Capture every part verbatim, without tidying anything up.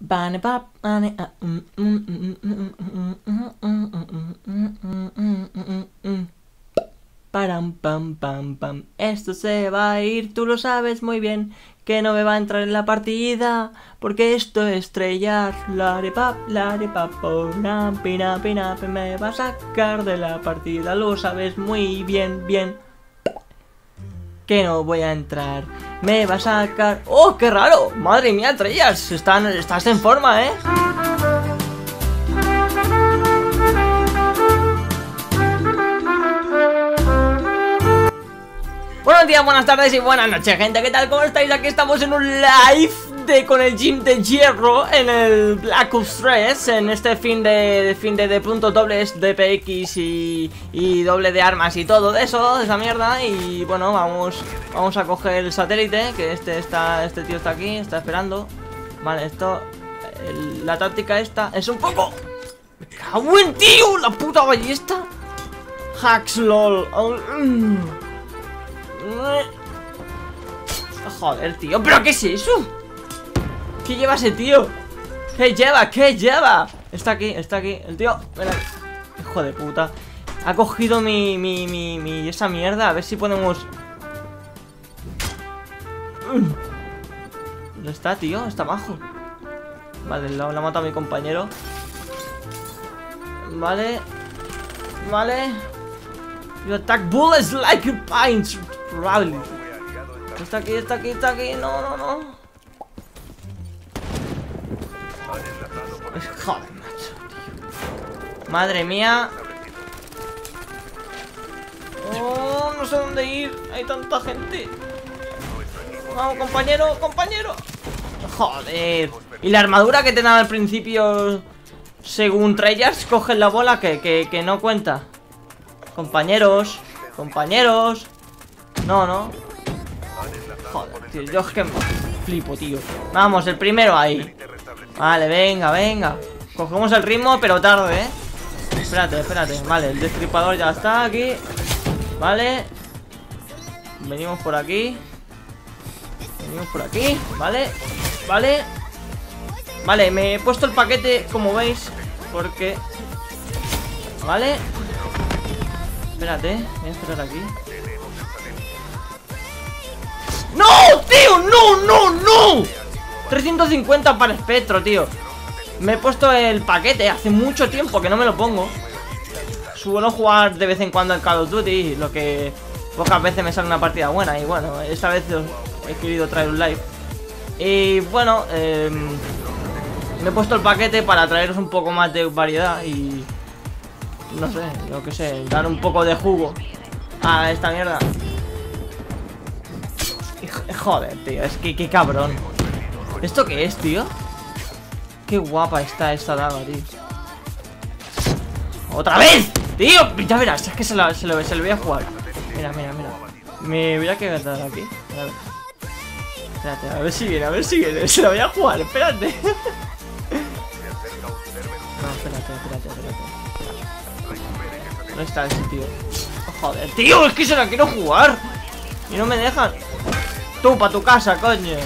Bane pap, bane, ah, mm, mm, mm, mm, mm, mm. Param, pam, pam, pam. Esto se va a ir, tú lo sabes muy bien, que no me va a entrar en la partida, porque esto es estrellar. Lare pap, lare pap, pam, pina, pina, me va a sacar de la partida, lo sabes muy bien, bien. Que no voy a entrar, me va a sacar. ¡Oh, qué raro! Madre mía, Estrellas, están, estás en forma, ¿eh? Buenos días, buenas tardes y buenas noches, gente. ¿Qué tal? ¿Cómo estáis? Aquí estamos en un live de con el Gym de Hierro en el Black Ops tres, en este fin de, de fin de, de puntos dobles de P X y, y doble de armas y todo de eso, de esa mierda. Y bueno, vamos vamos a coger el satélite, que este está este tío está aquí, está esperando. Vale, esto el, la táctica esta es un poco. ¡Me cago en tío! ¡La puta ballesta! Hacks lol. Oh, mm. Joder, tío, ¿pero qué es eso? ¿Qué lleva ese tío? ¿Qué lleva? ¿Qué lleva? Está aquí, está aquí, el tío. Ven aquí. Hijo de puta. Ha cogido mi, mi, mi, mi, esa mierda. A ver si podemos. ¿Dónde está, tío? Está abajo. Vale, la, la ha matado a mi compañero. Vale. Vale. You attack bullets like a pint. Probably. Está aquí, está aquí, está aquí. No, no, no. Joder, macho, tío. Madre mía. Oh, no sé dónde ir. Hay tanta gente. Vamos, compañero, compañero. Joder. Y la armadura que te dan al principio, según Treyarch, cogen la bola que, que, que no cuenta. Compañeros, compañeros. No, no. Joder, tío, yo es que me flipo, tío. Vamos, el primero ahí. Vale, venga, venga. Cogemos el ritmo, pero tarde, ¿eh? Espérate, espérate. Vale, el destripador ya está aquí. Vale. Venimos por aquí. Venimos por aquí, vale. Vale. Vale, me he puesto el paquete, como veis, porque... Vale. Espérate, voy a esperar aquí. ¡No, tío! ¡No, no, no! trescientos cincuenta para espectro, tío. Me he puesto el paquete hace mucho tiempo que no me lo pongo. Suelo jugar de vez en cuando al Call of Duty, lo que pocas veces me sale una partida buena. Y bueno, esta vez he querido traer un live. Y bueno, eh, me he puesto el paquete para traeros un poco más de variedad y... No sé, lo que sé, dar un poco de jugo a esta mierda. Joder, tío, es que qué cabrón. ¿Esto qué es, tío? Qué guapa está esta daga, tío. ¡Otra vez! ¡Tío! Ya verás, es que se lo, se lo, se lo voy a jugar. Mira, mira, mira. Me voy a quedar aquí. A ver. Espérate, a ver si viene, a ver si viene. Se lo voy a jugar, espérate. No, espérate, espérate, espérate. ¿Dónde está ese tío? Oh, joder, tío, es que se la quiero jugar y no me dejan. Tú, pa' tu casa, coño.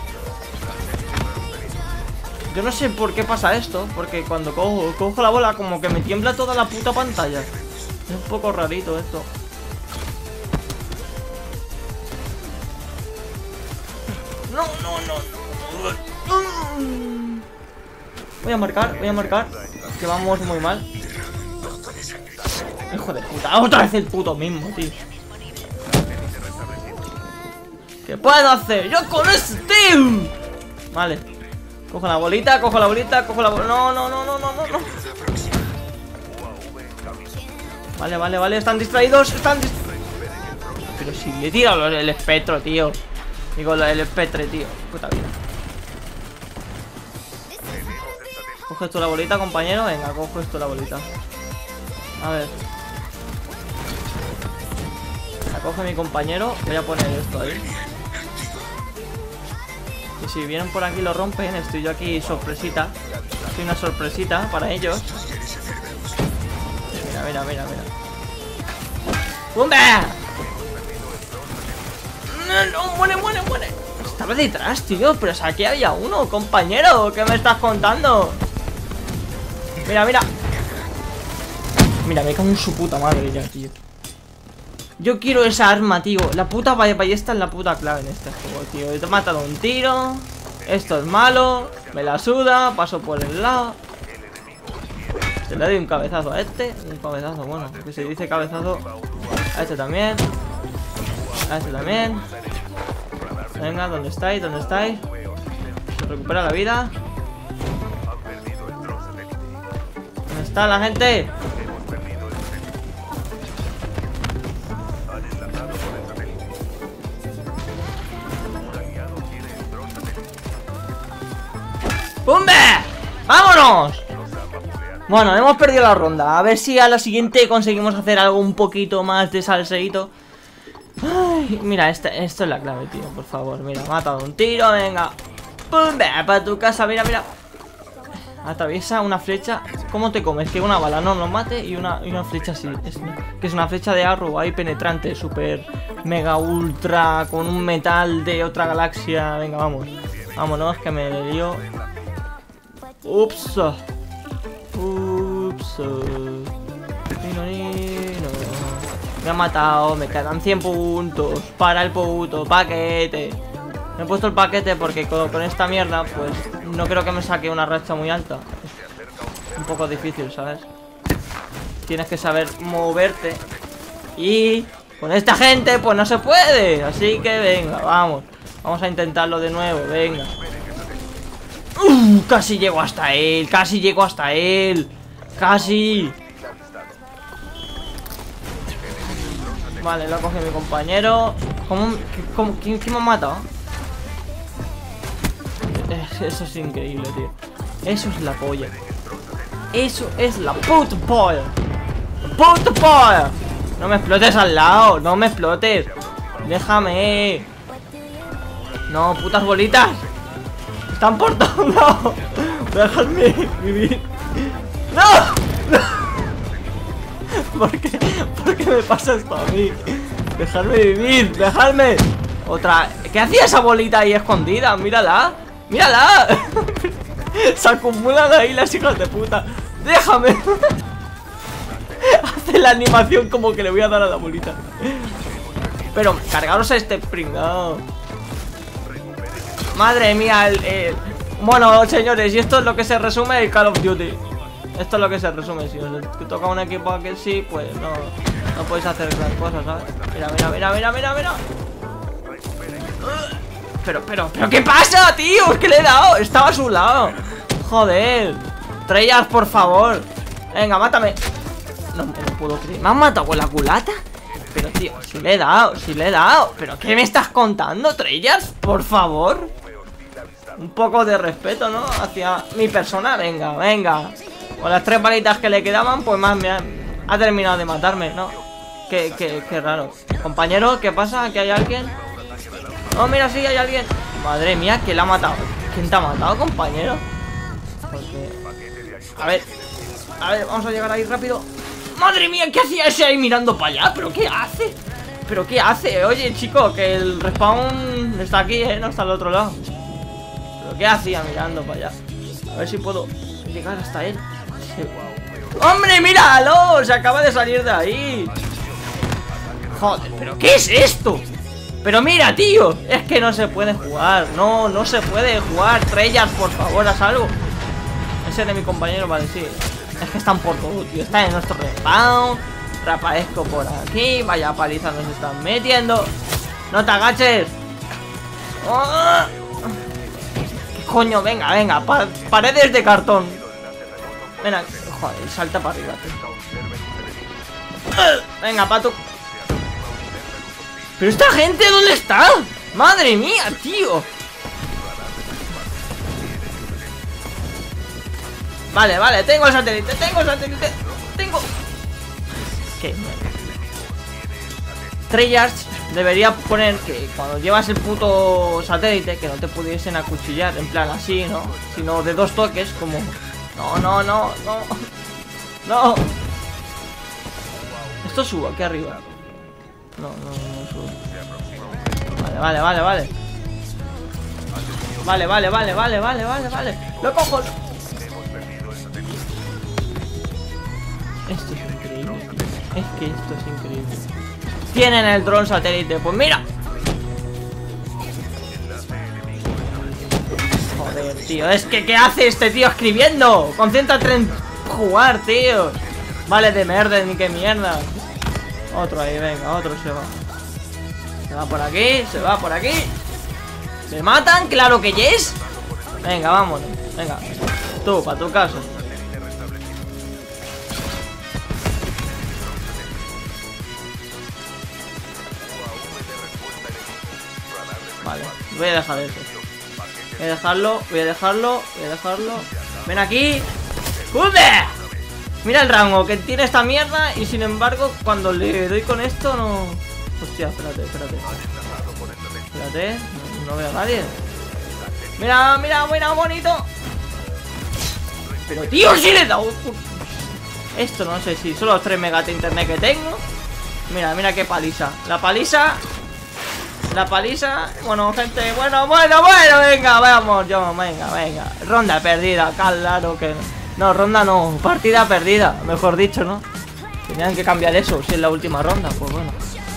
Yo no sé por qué pasa esto, porque cuando cojo, cojo la bola como que me tiembla toda la puta pantalla. Es un poco rarito esto. No, no, no, no. Voy a marcar, voy a marcar, que vamos muy mal. Hijo de puta, otra vez el puto mismo, tío. ¿Qué puedo hacer yo con este tío? Vale. Cojo la bolita, cojo la bolita, cojo la bolita. No, no, no, no, no, no, no. Vale, vale, vale, están distraídos, están distraídos. Pero si le tiro el espectro, tío. Digo, el espectre, tío. Puta vida. Coge tú la bolita, compañero. Venga, cojo esto la bolita. A ver. La coge mi compañero. Voy a poner esto ahí. Y si vienen por aquí lo rompen. Estoy yo aquí sorpresita. Soy una sorpresita para ellos. Mira, mira, mira, mira. ¡Bumba! No, no, muere, muere, muere. Estaba detrás, tío. Pero si aquí había uno, compañero. ¿Qué me estás contando? Mira, mira. Mira, me cago en su puta madre ya, tío. Yo quiero esa arma, tío. La puta ballesta es la puta clave en este juego, tío. He matado un tiro. Esto es malo. Me la suda. Paso por el lado. Se le doy un cabezazo a este. Un cabezazo, bueno, que se dice cabezazo. A este también. A este también. Venga, ¿dónde estáis? ¿Dónde estáis? Se recupera la vida. ¿Dónde está la gente? ¡Pumbe! ¡Vámonos! Bueno, hemos perdido la ronda. A ver si a la siguiente conseguimos hacer algo un poquito más de salseíto. Ay, mira, esta, esto es la clave, tío, por favor. Mira, me ha matado un tiro, venga. ¡Pum! Ve para tu casa, mira, mira. Atraviesa una flecha. ¿Cómo te comes? Que una bala no nos mate y una, y una flecha así. Es, que es una flecha de arrow ahí penetrante, súper mega ultra, con un metal de otra galaxia. Venga, vamos. Vámonos, que me lío. Ups. Ups. Nino, nino. Me ha matado, me quedan cien puntos para el puto paquete. Me he puesto el paquete porque con, con esta mierda, pues no creo que me saque una racha muy alta. Es un poco difícil, ¿sabes? Tienes que saber moverte. Y con esta gente, pues no se puede. Así que venga, vamos. Vamos a intentarlo de nuevo, venga. Uh, casi llego hasta él, casi llego hasta él. Casi. Vale, lo coge mi compañero. ¿Cómo, cómo, quién, ¿Quién me ha matado? Eso es increíble, tío. Eso es la polla. Eso es la puta polla. Puta polla. No me explotes al lado, no me explotes. Déjame. No, putas bolitas. Están por todos lados. Déjame vivir. ¡No! ¡No! ¿Por qué? ¿Por qué me pasa esto a mí? Dejadme vivir, dejadme. Otra. ¿Qué hacía esa bolita ahí escondida? Mírala. ¡Mírala! Se acumulan ahí las hijas de puta. ¡Déjame! Hace la animación como que le voy a dar a la bolita. Pero cargaros a este pringado. Madre mía, el, el... Bueno, señores, y esto es lo que se resume el Call of Duty. Esto es lo que se resume. Si os toca un equipo que sí, pues no, no podéis hacer gran cosa, ¿sabes? Mira, mira, mira, mira, mira, mira. Pero, pero, pero, ¿qué pasa, tío? Es que le he dado, estaba a su lado. Joder. Treyarch, por favor. Venga, mátame. No me lo puedo creer. ¿Me han matado con la culata? Pero, tío, si le he dado, si le he dado. ¿Pero qué me estás contando, Treyarch? Por favor. Un poco de respeto, ¿no? Hacia mi persona. Venga, venga. Con las tres balitas que le quedaban, pues más me ha, ha terminado de matarme, ¿no? Qué, qué, qué raro. Compañero, ¿qué pasa? ¿Aquí hay alguien? Oh, mira, sí, hay alguien. Madre mía, ¿quién la ha matado? ¿Quién te ha matado, compañero? Porque... A ver, a ver, vamos a llegar ahí rápido. Madre mía, ¿qué hacía ese ahí mirando para allá? ¿Pero qué hace? ¿Pero qué hace? Oye, chico, que el respawn está aquí, ¿eh? No está al otro lado. ¿Pero qué hacía mirando para allá? A ver si puedo llegar hasta él. Sí. ¡Hombre, míralo! Se acaba de salir de ahí. Joder, ¿pero qué es esto? Pero mira, tío, es que no se puede jugar. No, no se puede jugar. Treyarch, por favor, haz algo. Ese de mi compañero, vale, sí. Es que están por todo, tío. Están en nuestro respawn. Rapaesco por aquí. Vaya paliza nos están metiendo. No te agaches. ¡Oh! ¿Qué coño? Venga, venga, pa paredes de cartón. Venga, joder, salta para arriba, tío. Venga, pato. ¿Pero esta gente dónde está? ¡Madre mía, tío! Vale, vale, tengo el satélite, tengo el satélite. Tengo... ¿Qué? Treyarch debería poner que cuando llevas el puto satélite, que no te pudiesen acuchillar, en plan así, ¿no? Sino de dos toques, como... No, no, no, no. No. Esto subo aquí arriba. No, no, no subo. Vale, vale, vale, vale. Vale, vale, vale, vale, vale, vale, vale. Lo cojo. Esto es increíble. Es que esto es increíble. Tienen el dron satélite. Pues mira. Joder, tío. Es que ¿qué hace este tío escribiendo? Concéntrate en jugar, tío. Vale, de merda, ni qué mierda. Otro ahí, venga, otro se va. Se va por aquí, se va por aquí. ¿Me matan? Claro que yes. Venga, vámonos. Venga, tú, para tu casa. Vale, voy a dejar eso. Voy a dejarlo, voy a dejarlo, voy a dejarlo. Ven aquí. ¡Joder! Mira el rango que tiene esta mierda. Y sin embargo, cuando le doy con esto no... Hostia, espérate, espérate. Espérate, no, no veo a nadie. Mira, mira, mira, bonito. Pero tío, si le he dado. Esto no sé si son los tres megas de internet que tengo. Mira, mira qué paliza. La paliza. La paliza. Bueno, gente, bueno, bueno, bueno. Venga, vamos, yo, venga, venga. Ronda perdida, claro que no. No, ronda no, partida perdida, mejor dicho, ¿no? Tenían que cambiar eso, si es la última ronda, pues bueno.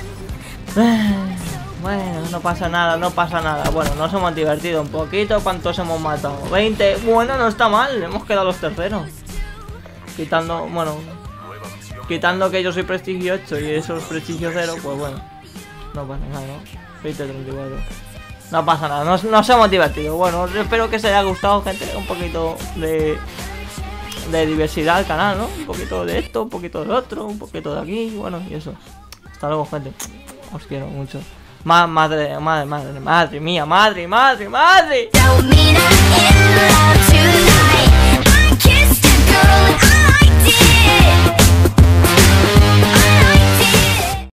Bueno, no pasa nada, no pasa nada. Bueno, nos hemos divertido un poquito. ¿Cuántos hemos matado? veinte. Bueno, no está mal, hemos quedado los terceros. Quitando, bueno, quitando que yo soy prestigio ocho y eso es prestigio cero, pues bueno. No pasa nada, ¿no? veinte, treinta y cuatro. No pasa nada, nos, nos hemos divertido. Bueno, espero que os haya gustado, gente. Un poquito de... de diversidad al canal, ¿no? Un poquito de esto, un poquito de otro, un poquito de aquí, bueno, y eso. Hasta luego, gente. Os quiero mucho. Ma madre, madre, madre, madre mía, madre, madre, madre.